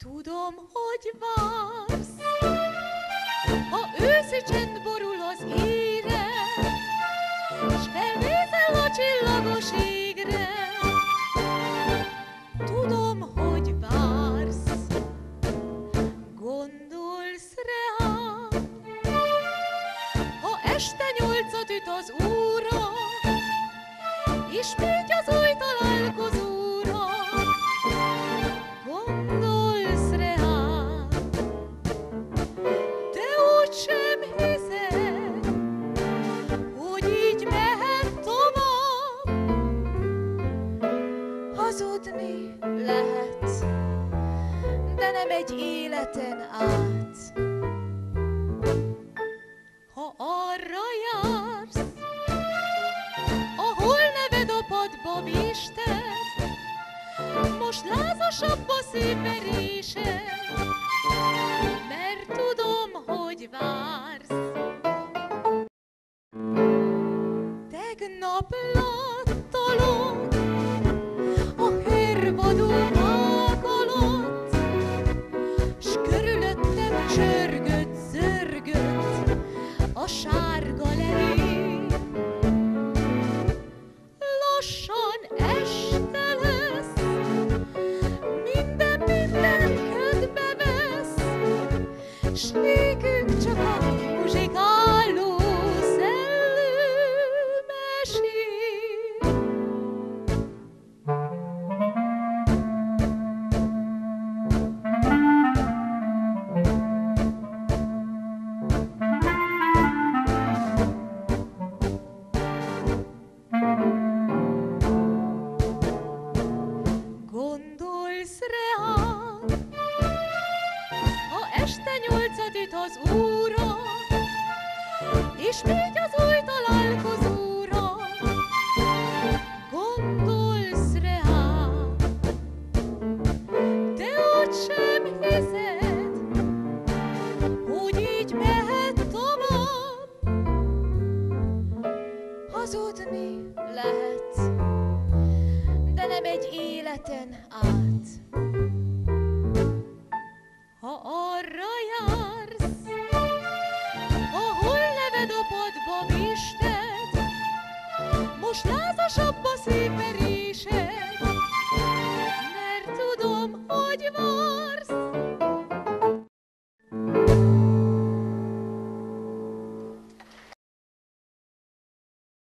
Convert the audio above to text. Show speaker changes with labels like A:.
A: Tudom, hogy vársz, ha őszi csend borul az ére, s felnézel a csillagos égre. Tudom, hogy vársz, gondolsz rám, ha este 8-at üt az óra, ismét az új találkozóra. Gondolsz rám, de úgysem hiszed, hogy így mehet tovább. Hazudni lehet, de nem egy életen át. Ha arra jársz, ahol neved a padba vésted, most lázasabb a szívverésed, mert tudom, hogy vársz. Tegnap láttalak a hőrvadó fák alatt, s körülöttem csörgött, zörgött a sárga levél. Lassan este lesz, minden kedbe vesz, s nékünk csak a muzsikáló szellő mesél. Gondolsz rám, ha este 8-at üt az óra, és még az új találkozóra. Gondolsz rám, de úgysem hiszed, hogy így mehet tovább. Hazudni lehet, de nem egy életen át. Ha arra jársz, ahol neved a padba vésted,